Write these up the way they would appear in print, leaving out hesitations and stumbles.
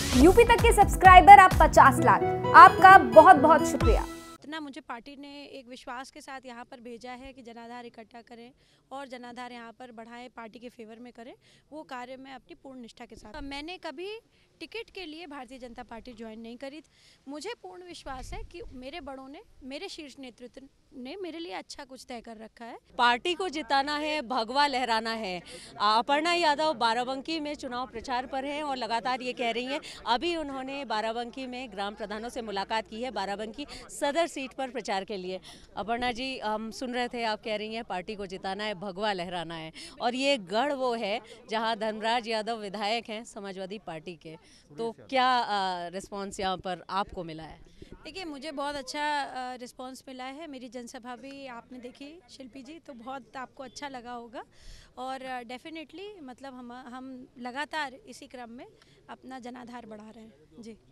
UP तक के subscriber आप 50 लाख। आपका बहुत बहुत शुक्रिया। इतना मुझे पार्टी ने एक विश्वास के साथ यहाँ पर भेजा है कि जनाधार इकट्ठा करें और जनाधार यहाँ पर बढ़ाएं, पार्टी के फेवर में करें, वो कार्य मैं अपनी पूर्ण निष्ठा के साथ। मैंने कभी टिकट के लिए भारतीय जनता पार्टी ज्वाइन नहीं करी। मुझे पूर्ण विश्वास है कि मेरे बड़ों ने, मेरे शीर्ष नेतृत्व ने मेरे लिए अच्छा कुछ तय कर रखा है। पार्टी को जिताना है, भगवा लहराना है। अपर्णा यादव बाराबंकी में चुनाव प्रचार पर हैं और लगातार ये कह रही हैं। अभी उन्होंने बाराबंकी में ग्राम प्रधानों से मुलाकात की है, बाराबंकी सदर सीट पर प्रचार के लिए। अपर्णा जी, हम सुन रहे थे आप कह रही हैं पार्टी को जिताना है, भगवा लहराना है, और ये गढ़ वो है जहां धर्मराज यादव विधायक हैं समाजवादी पार्टी के। तो क्या रिस्पॉन्स यहाँ पर आपको मिला है? देखिए, मुझे बहुत अच्छा रिस्पांस मिला है। मेरी जनसभा भी आपने देखी शिल्पी जी, तो बहुत आपको अच्छा लगा होगा। और डेफिनेटली मतलब हम लगातार इसी क्रम में अपना जनाधार बढ़ा रहे हैं जी।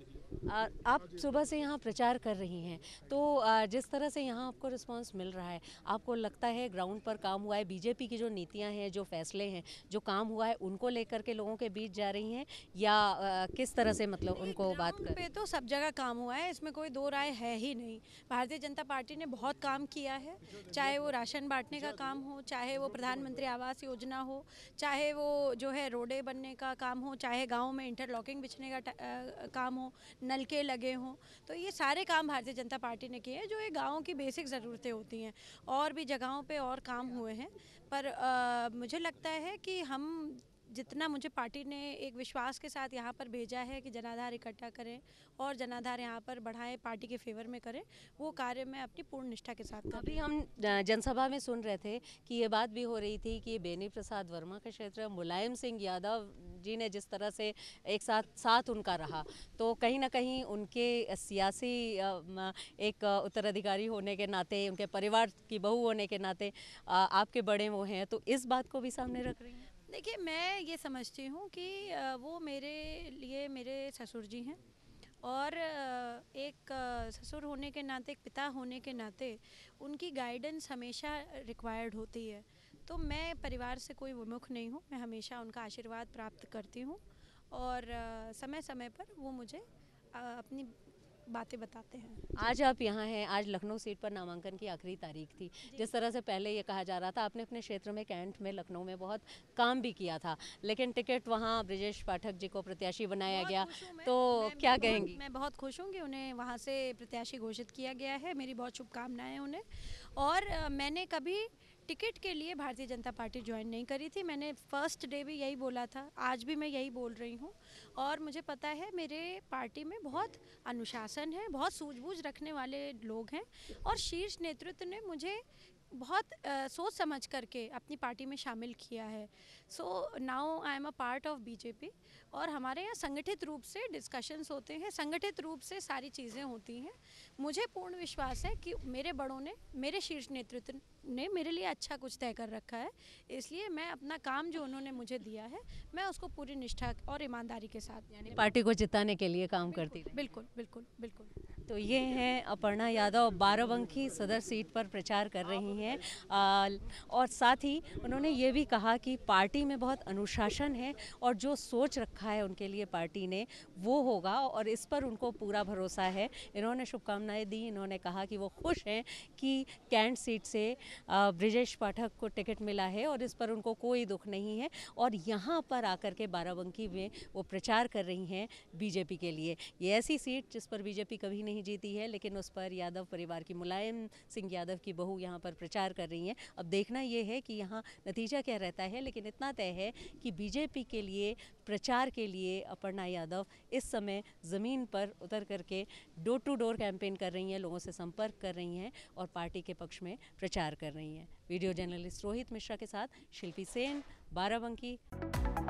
आप सुबह से यहाँ प्रचार कर रही हैं, तो जिस तरह से यहाँ आपको रिस्पांस मिल रहा है, आपको लगता है ग्राउंड पर काम हुआ है, बीजेपी की जो नीतियाँ हैं, जो फैसले हैं, जो काम हुआ है, उनको लेकर के लोगों के बीच जा रही हैं, या किस तरह से मतलब उनको बात कर? पे तो सब जगह काम हुआ है, इसमें कोई दो राय है ही नहीं। भारतीय जनता पार्टी ने बहुत काम किया है, चाहे वो राशन बांटने का काम हो, चाहे वो प्रधानमंत्री आवास योजना हो, चाहे वो जो है रोडें बनने का काम हो, चाहे गाँव में इंटरलॉकिंग बिछने का काम हो, नलके लगे हों। तो ये सारे काम भारतीय जनता पार्टी ने किए हैं, जो ये गाँव की बेसिक ज़रूरतें होती हैं। और भी जगहों पे और काम हुए हैं, पर मुझे लगता है कि हम जितना मुझे पार्टी ने एक विश्वास के साथ यहाँ पर भेजा है कि जनाधार इकट्ठा करें और जनाधार यहाँ पर बढ़ाएं, पार्टी के फेवर में करें, वो कार्य मैं अपनी पूर्ण निष्ठा के साथ कर। अभी हम जनसभा में सुन रहे थे कि ये बात भी हो रही थी कि बेनी प्रसाद वर्मा का क्षेत्र, मुलायम सिंह यादव जी ने जिस तरह से एक साथ उनका रहा, तो कहीं ना कहीं उनके सियासी एक उत्तराधिकारी होने के नाते, उनके परिवार की बहू होने के नाते आपके बड़े वो हैं, तो इस बात को भी सामने रख रही हैं? देखिए, मैं ये समझती हूँ कि वो मेरे लिए मेरे ससुर जी हैं, और एक ससुर होने के नाते, एक पिता होने के नाते उनकी गाइडेंस हमेशा रिक्वायर्ड होती है। तो मैं परिवार से कोई विमुख नहीं हूँ, मैं हमेशा उनका आशीर्वाद प्राप्त करती हूँ, और समय समय पर वो मुझे अपनी बातें बताते हैं। आज आप यहाँ हैं, आज लखनऊ सीट पर नामांकन की आखिरी तारीख थी। जिस तरह से पहले ये कहा जा रहा था, आपने अपने क्षेत्र में, कैंट में, लखनऊ में बहुत काम भी किया था, लेकिन टिकट वहाँ ब्रिजेश पाठक जी को प्रत्याशी बनाया गया, तो क्या कहेंगी? मैं बहुत खुश हूँ कि उन्हें वहाँ से प्रत्याशी घोषित किया गया है। मेरी बहुत शुभकामनाएं हैं उन्हें। और मैंने कभी टिकट के लिए भारतीय जनता पार्टी ज्वाइन नहीं करी थी। मैंने फर्स्ट डे भी यही बोला था, आज भी मैं यही बोल रही हूँ। और मुझे पता है मेरे पार्टी में बहुत अनुशासन है, बहुत सूझबूझ रखने वाले लोग हैं, और शीर्ष नेतृत्व ने मुझे बहुत सोच समझ करके अपनी पार्टी में शामिल किया है। So now I am a part of BJP, और हमारे यहाँ संगठित रूप से डिस्कशंस होते हैं, संगठित रूप से सारी चीज़ें होती हैं। मुझे पूर्ण विश्वास है कि मेरे बड़ों ने, मेरे शीर्ष नेतृत्व ने मेरे लिए अच्छा कुछ तय कर रखा है, इसलिए मैं अपना काम जो उन्होंने मुझे दिया है, मैं उसको पूरी निष्ठा और ईमानदारी के साथ, यानी पार्टी को जिताने के लिए काम करती थी। बिल्कुल बिल्कुल बिल्कुल। तो ये हैं अपर्णा यादव, बाराबंकी सदर सीट पर प्रचार कर रही हैं, और साथ ही उन्होंने ये भी कहा कि पार्टी में बहुत अनुशासन है, और जो सोच रखा है उनके लिए पार्टी ने वो होगा, और इस पर उनको पूरा भरोसा है। इन्होंने शुभकामनाएं दी। इन्होंने कहा कि वो खुश हैं कि कैंट सीट से ब्रिजेश पाठक को टिकट मिला है, और इस पर उनको कोई दुख नहीं है, और यहाँ पर आकर के बाराबंकी में वो प्रचार कर रही हैं बीजेपी के लिए। ये ऐसी सीट जिस पर बीजेपी कभी नहीं जीती है, लेकिन उस पर यादव परिवार की, मुलायम सिंह यादव की बहू यहाँ पर प्रचार कर रही हैं। अब देखना ये है कि यहाँ नतीजा क्या रहता है, लेकिन इतना तय है कि बीजेपी के लिए, प्रचार के लिए अपर्णा यादव इस समय ज़मीन पर उतर करके डोर टू डोर कैंपेन कर रही हैं, लोगों से संपर्क कर रही हैं, और पार्टी के पक्ष में प्रचार कर रही हैं। वीडियो जर्नलिस्ट रोहित मिश्रा के साथ शिल्पी सेन, बाराबंकी।